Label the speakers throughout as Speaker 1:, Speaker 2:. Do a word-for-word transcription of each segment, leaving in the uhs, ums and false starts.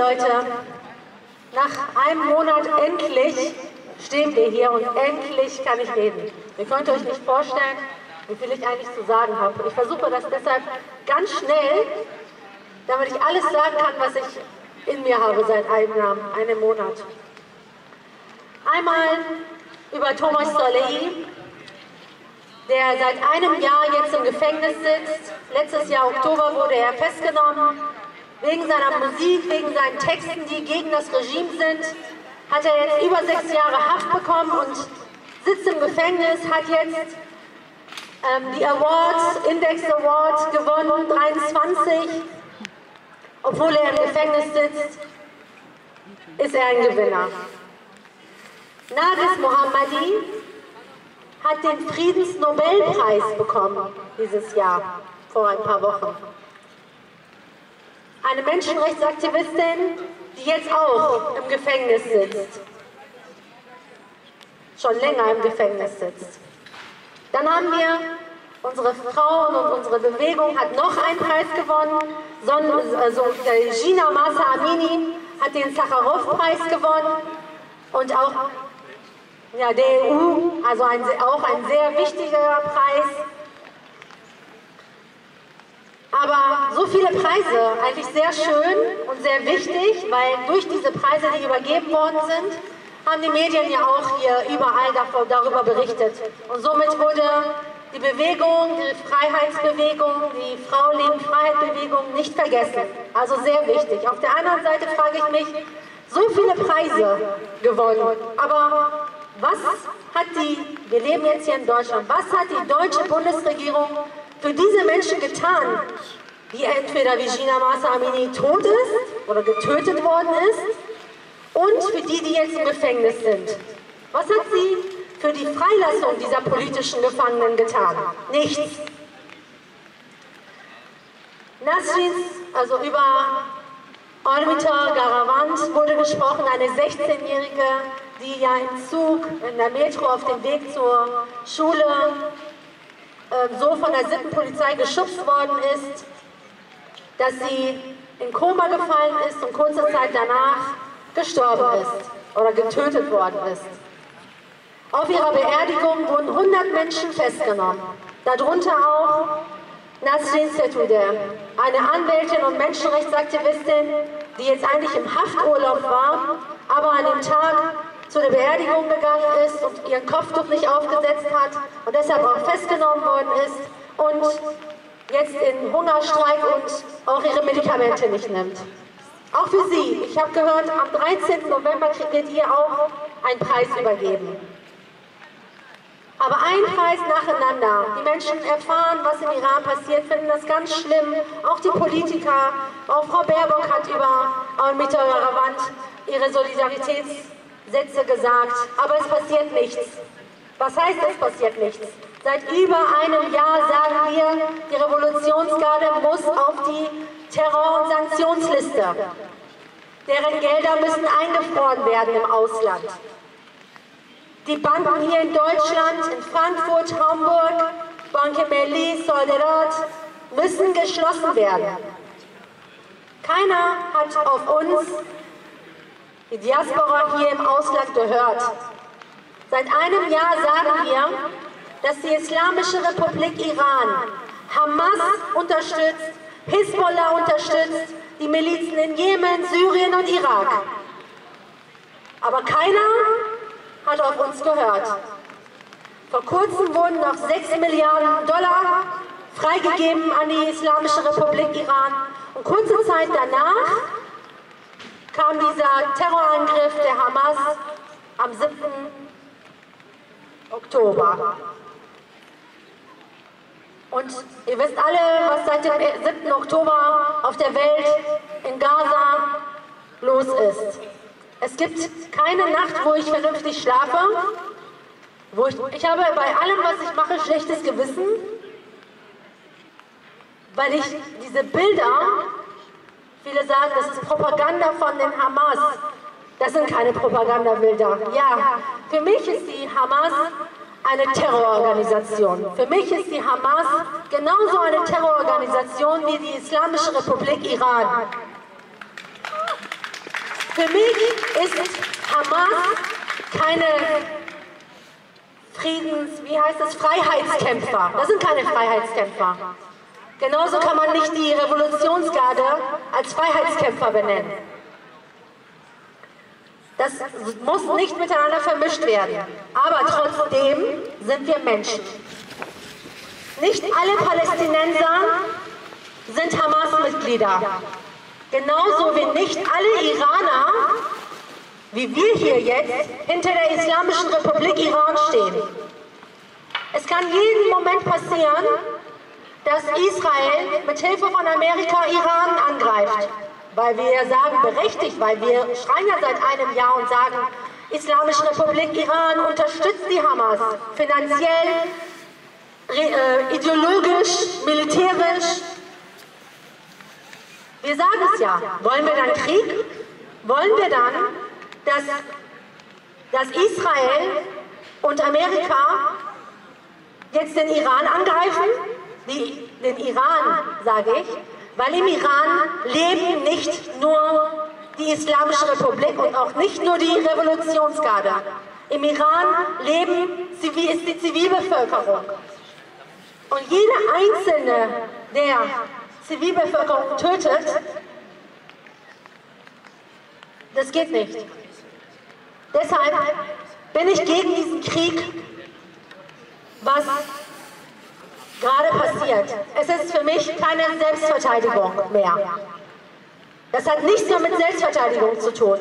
Speaker 1: Leute, nach einem Monat endlich stehen wir hier und endlich kann ich reden. Ihr könnt euch nicht vorstellen, wie viel ich eigentlich zu sagen habe. Ich versuche das deshalb ganz schnell, damit ich alles sagen kann, was ich in mir habe seit einem, einem Monat. Einmal über Thomas Salehi, der seit einem Jahr jetzt im Gefängnis sitzt. Letztes Jahr Oktober wurde er festgenommen. Wegen seiner Musik, wegen seinen Texten, die gegen das Regime sind, hat er jetzt über sechs Jahre Haft bekommen und sitzt im Gefängnis, hat jetzt ähm, die Awards, Index Award gewonnen, dreiundzwanzig. Obwohl er im Gefängnis sitzt, ist er ein Gewinner. Narges Mohammadi hat den Friedensnobelpreis bekommen dieses Jahr, vor ein paar Wochen. Eine Menschenrechtsaktivistin, die jetzt auch im Gefängnis sitzt. Schon länger im Gefängnis sitzt. Dann haben wir unsere Frauen und unsere Bewegung hat noch einen Preis gewonnen. Also Jina Mahsa Amini hat den Sacharow-Preis gewonnen. Und auch ja, der E U, also ein, auch ein sehr wichtiger Preis. Aber so viele Preise, eigentlich sehr schön und sehr wichtig, weil durch diese Preise, die übergeben worden sind, haben die Medien ja auch hier überall davon, darüber berichtet. Und somit wurde die Bewegung, die Freiheitsbewegung, die Frau-Leben-Freiheit-Bewegung nicht vergessen. Also sehr wichtig. Auf der anderen Seite frage ich mich, so viele Preise gewonnen, aber was hat die, wir leben jetzt hier in Deutschland, was hat die deutsche Bundesregierung für diese Menschen getan, die entweder wie Jina Mahsa Amini tot ist oder getötet worden ist und für die, die jetzt im Gefängnis sind? Was hat sie für die Freilassung dieser politischen Gefangenen getan? Nichts. Nasrin, also über Armita Garavant wurde gesprochen, eine sechzehnjährige, die ja im Zug, in der Metro auf dem Weg zur Schule so von der Sittenpolizei geschubst worden ist, dass sie in Koma gefallen ist und kurze Zeit danach gestorben ist oder getötet worden ist. Auf ihrer Beerdigung wurden hundert Menschen festgenommen, darunter auch Nasrin Sotoudeh, eine Anwältin und Menschenrechtsaktivistin, die jetzt eigentlich im Hafturlaub war, aber an dem Tag zu der Beerdigung gegangen ist und ihren Kopftuch nicht aufgesetzt hat und deshalb auch festgenommen worden ist und jetzt in Hungerstreik und auch ihre Medikamente nicht nimmt. Auch für sie, ich habe gehört, am dreizehnten November kriegt ihr auch einen Preis übergeben. Aber ein Preis nacheinander. Die Menschen erfahren, was im Iran passiert, finden das ganz schlimm. Auch die Politiker, auch Frau Baerbock hat über Armita Garavant ihre Solidaritätssätze gesagt. Aber es passiert nichts. Was heißt, es passiert nichts? Seit über einem Jahr sagen wir, die Revolutionsgarde muss auf die Terror- und Sanktionsliste. Deren Gelder müssen eingefroren werden im Ausland. Die Banken hier in Deutschland, in Frankfurt, Hamburg, Banque Melli, Solderat, müssen geschlossen werden. Keiner hat auf uns, die Diaspora hier im Ausland, gehört. Seit einem Jahr sagen wir, dass die Islamische Republik Iran Hamas unterstützt, Hisbollah unterstützt, die Milizen in Jemen, Syrien und Irak. Aber keiner hat auf uns gehört. Vor kurzem wurden noch sechs Milliarden Dollar freigegeben an die Islamische Republik Iran. Und kurze Zeit danach kam dieser Terrorangriff der Hamas am siebten Oktober. Und ihr wisst alle, was seit dem siebten Oktober auf der Welt in Gaza los ist. Es gibt keine Nacht, wo ich vernünftig schlafe. Wo ich, ich habe bei allem, was ich mache, schlechtes Gewissen, weil ich diese Bilder, viele sagen, das ist Propaganda von den Hamas. Das sind keine Propagandabilder. Ja, für mich ist die Hamas eine Terrororganisation. Für mich ist die Hamas genauso eine Terrororganisation wie die Islamische Republik Iran. Für mich ist Hamas keine Friedens-, wie heißt es, Freiheitskämpfer. Das sind keine Freiheitskämpfer. Genauso kann man nicht die Revolutionsgarde als Freiheitskämpfer benennen. Das muss nicht miteinander vermischt werden. Aber trotzdem sind wir Menschen. Nicht alle Palästinenser sind Hamas-Mitglieder. Genauso wie nicht alle Iraner, wie wir hier jetzt, hinter der Islamischen Republik Iran stehen. Es kann jeden Moment passieren, dass Israel mit Hilfe von Amerika Iran angreift. Weil wir ja sagen, berechtigt, weil wir schreien ja seit einem Jahr und sagen, Islamische Republik Iran unterstützt die Hamas finanziell, äh, ideologisch, militärisch. Wir sagen es ja. Wollen wir dann Krieg? Wollen wir dann, dass, dass Israel und Amerika jetzt den Iran angreifen? Die, den Iran, sage ich, weil im Iran leben nicht nur die Islamische Republik und auch nicht nur die Revolutionsgarde. Im Iran leben, ist die Zivilbevölkerung. Und jeder Einzelne, der Zivilbevölkerung tötet, das geht nicht. Deshalb bin ich gegen diesen Krieg, was gerade passiert. Es ist für mich keine Selbstverteidigung mehr. Das hat nichts mehr mit Selbstverteidigung zu tun.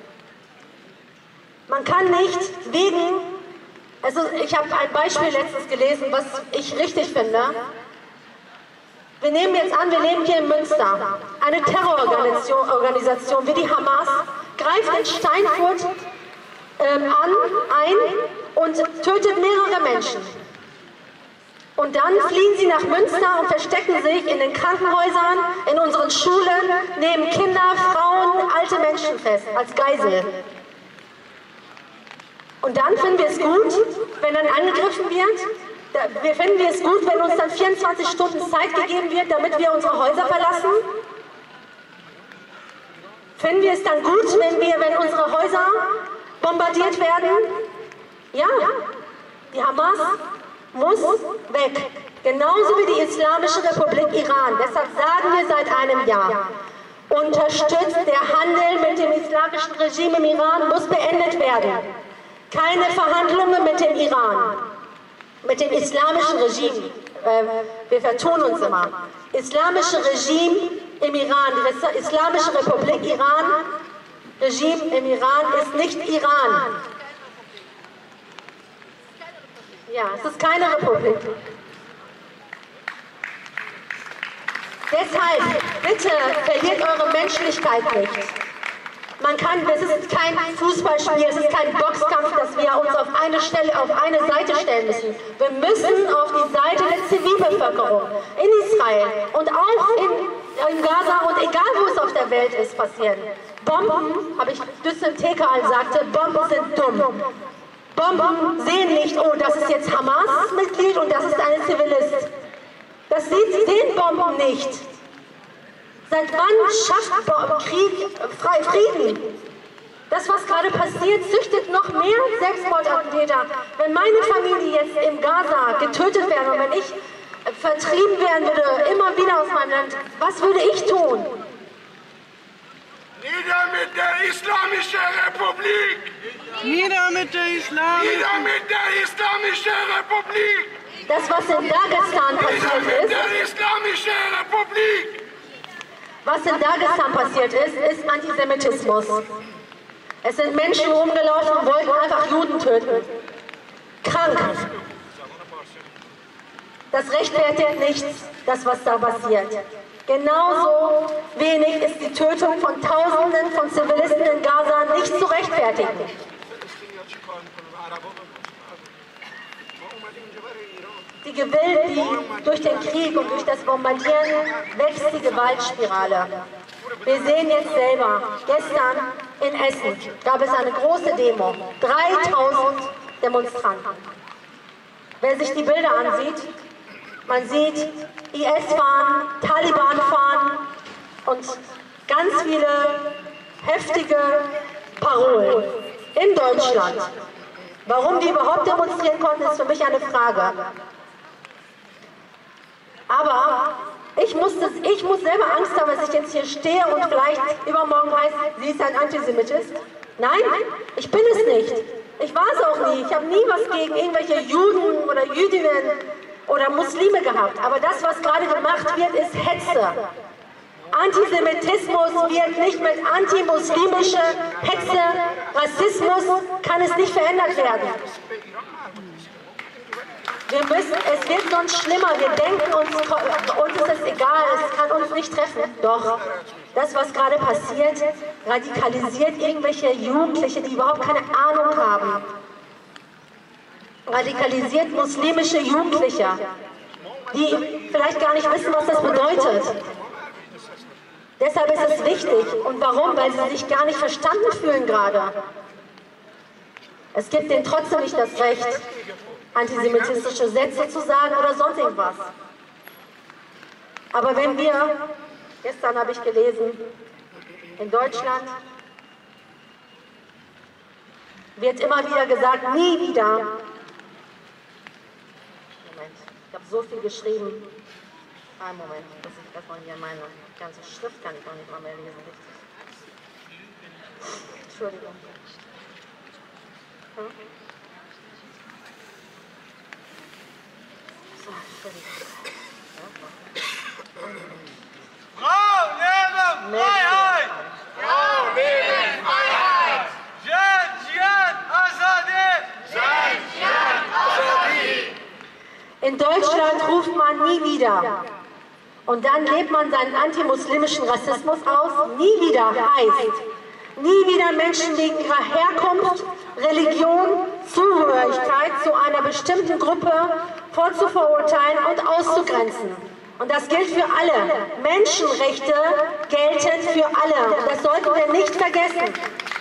Speaker 1: Man kann nicht wegen, also ich habe ein Beispiel letztens gelesen, was ich richtig finde. Wir nehmen jetzt an, wir leben hier in Münster. Eine Terrororganisation Organisation wie die Hamas greift in Steinfurt ähm, an, ein und tötet mehrere Menschen. Und dann fliehen sie nach Münster und verstecken sich in den Krankenhäusern, in unseren Schulen, nehmen Kinder, Frauen, alte Menschen fest, als Geisel. Und dann finden wir es gut, wenn dann angegriffen wird. Wir finden wir es gut, wenn uns dann vierundzwanzig Stunden Zeit gegeben wird, damit wir unsere Häuser verlassen. Finden wir es dann gut, wenn, wir, wenn unsere Häuser bombardiert werden? Ja, die Hamas muss weg. Genauso wie die Islamische Republik Iran. Deshalb sagen wir seit einem Jahr, unterstützt der Handel mit dem islamischen Regime im Iran muss beendet werden. Keine Verhandlungen mit dem Iran, mit dem islamischen Regime. Äh, wir vertun uns immer. Islamische Regime im Iran, die Islamische Republik Iran, Regime im Iran ist nicht Iran. Ja, es ist keine Republik. Deshalb, bitte, verliert eure Menschlichkeit nicht. Man kann, es ist kein Fußballspiel, es ist kein Boxkampf, dass wir uns auf eine Stelle, auf eine Seite stellen müssen. Wir müssen auf die Seite der Zivilbevölkerung in Israel und auch in, in Gaza und egal wo es auf der Welt ist, passieren. Bomben, habe ich Düssen Tekal sagte, Bomben sind dumm. Bomben sehen nicht, oh, das ist jetzt Hamas-Mitglied und das ist ein Zivilist. Das sieht, sehen Bomben nicht. Seit wann schafft Krieg frei Frieden? Das, was gerade passiert, züchtet noch mehr Selbstmordattentäter. Wenn meine Familie jetzt im Gaza getötet wäre und wenn ich vertrieben werden würde, immer wieder aus meinem Land, was würde ich tun?
Speaker 2: Nieder mit der Islamischen Republik!
Speaker 3: Nieder mit der Islamischen
Speaker 2: Nieder mit der Islamischen Republik!
Speaker 1: Das, was in Dagestan passiert
Speaker 2: Nieder mit
Speaker 1: ist,
Speaker 2: der Islamischen Republik!
Speaker 1: was in Dagestan passiert ist, ist Antisemitismus. Es sind Menschen rumgelaufen und wollten einfach Juden töten. Krank. Das rechtfertigt nichts, das, was da passiert. Genauso wenig ist die Tötung von Tausenden von Zivilisten in Gaza nicht zu rechtfertigen. Die Gewalt, die durch den Krieg und durch das Bombardieren wächst die Gewaltspirale. Wir sehen jetzt selber, gestern in Essen gab es eine große Demo, dreitausend Demonstranten. Wer sich die Bilder ansieht, man sieht I S fahren, Taliban fahren und ganz viele heftige Parolen in Deutschland. Warum die überhaupt demonstrieren konnten, ist für mich eine Frage. Aber ich muss, das, ich muss selber Angst haben, dass ich jetzt hier stehe und vielleicht übermorgen heißt, sie ist ein Antisemitist. Nein, ich bin es nicht. Ich war es auch nie. Ich habe nie was gegen irgendwelche Juden oder Jüdinnen oder Muslime gehabt. Aber das, was gerade gemacht wird, ist Hetze. Antisemitismus wird nicht mit antimuslimischer Hetze, Rassismus kann es nicht verändert werden. Wir müssen, es wird sonst schlimmer. Wir denken uns, uns ist es egal, es kann uns nicht treffen. Doch, das, was gerade passiert, radikalisiert irgendwelche Jugendliche, die überhaupt keine Ahnung haben. Radikalisiert muslimische Jugendliche, die vielleicht gar nicht wissen, was das bedeutet. Deshalb ist es wichtig. Und warum? Weil sie sich gar nicht verstanden fühlen gerade. Es gibt denen trotzdem nicht das Recht, antisemitistische Sätze zu sagen oder sonst irgendwas. Aber wenn wir, gestern habe ich gelesen, in Deutschland wird immer wieder gesagt, nie wieder. Moment, ich habe so viel geschrieben. Einen Moment, dass ich das mal hier meine ganze Schrift kann ich auch nicht mal mehr lesen, richtig. Entschuldigung. Hm? So, Entschuldigung.
Speaker 4: Frau, Leben, Freiheit!
Speaker 2: Frau, Leben, Freiheit!
Speaker 4: Dschihad, Dschihad, Azadi!
Speaker 2: Dschihad, Dschihad, Azadi!
Speaker 1: In Deutschland ruft man nie wieder. Und dann lebt man seinen antimuslimischen Rassismus aus. Nie wieder heißt, nie wieder Menschen wegen ihrer Herkunft, Religion, Zugehörigkeit zu einer bestimmten Gruppe vorzuverurteilen und auszugrenzen. Und das gilt für alle. Menschenrechte gelten für alle. Und das sollten wir nicht vergessen.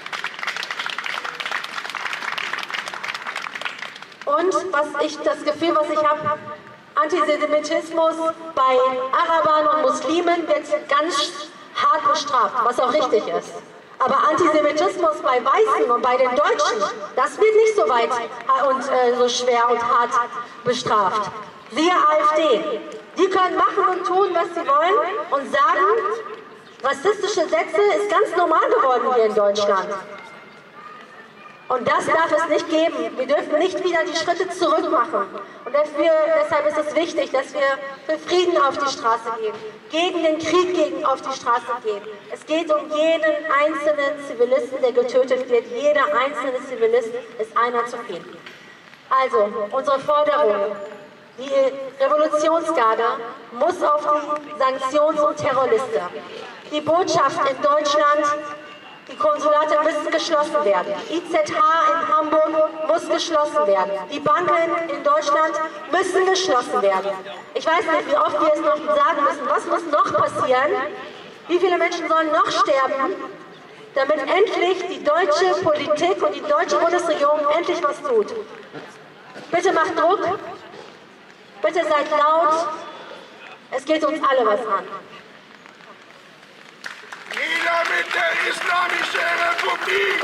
Speaker 1: Und was ich, das Gefühl, was ich habe, Antisemitismus bei Arabern und Muslimen wird ganz hart bestraft, was auch richtig ist. Aber Antisemitismus bei Weißen und bei den Deutschen, das wird nicht so weit und äh, so schwer und hart bestraft. Siehe AfD. Die können machen und tun, was sie wollen und sagen, rassistische Sätze ist ganz normal geworden hier in Deutschland. Und das darf es nicht geben. Wir dürfen nicht wieder die Schritte zurück machen. Und dafür, deshalb ist es wichtig, dass wir für Frieden auf die Straße gehen, gegen den Krieg gegen auf die Straße gehen. Es geht um jeden einzelnen Zivilisten, der getötet wird. Jeder einzelne Zivilist ist einer zu viel. Also, unsere Forderung, die Revolutionsgarde muss auf die Sanktions- und Terrorliste. Die Botschaft in Deutschland, die Konsulate müssen geschlossen werden. I Z H in Hamburg muss geschlossen werden. Die Banken in Deutschland müssen geschlossen werden. Ich weiß nicht, wie oft wir es noch sagen müssen. Was muss noch passieren? Wie viele Menschen sollen noch sterben, damit endlich die deutsche Politik und die deutsche Bundesregierung endlich was tut? Bitte macht Druck. Bitte seid laut. Es geht uns alle was an.
Speaker 2: Nieder mit der Islamischen Republik!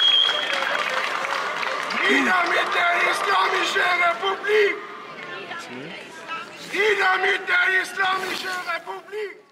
Speaker 2: Nieder mit der Islamischen Republik! Nieder mit der Islamischen Republik!